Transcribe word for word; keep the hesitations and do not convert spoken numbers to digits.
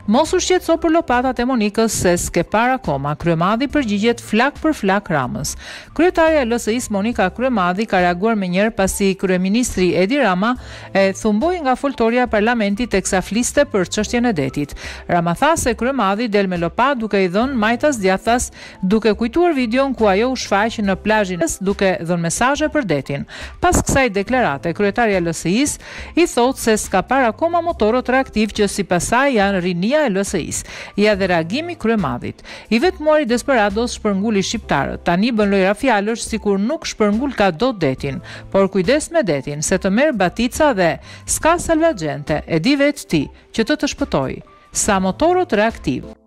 Mos u shqetëso për lopatat e Monikës se s'ke parë akoma. Kryemadhi përgjigjet flak për flak Ramës. Kryetarja e L S I-s Monika Kryemadhi ka reaguar menjëherë pasi kryeministri Edi Rama e thumboi nga foltorja e parlamentit teksa fliste për çështjen e detit. Rama tha se Kryemadhi del me lopat duke i dhënë majtas djathtas, duke kujtuar videon ku ajo u shfaq në plazhin duke dhënë mesazhe për detin. Pas kësaj deklarate, kryetaria e L S I-s i thotë se s'ka parë akoma motorët reaktiv që sipas saj janë rinia e L S I-s. Ja dhe reagimi Kryemadhit. I vetmuari Desperados shpërnguli shqiptarët. Tani bën lojra fjalësh sikur nuk shpërngul ka dot detin, por kujdes me detin se të merr batica dhe s'ka salvagente, e di vetë ti që të të shpëtoj. Sa motorët reaktiv.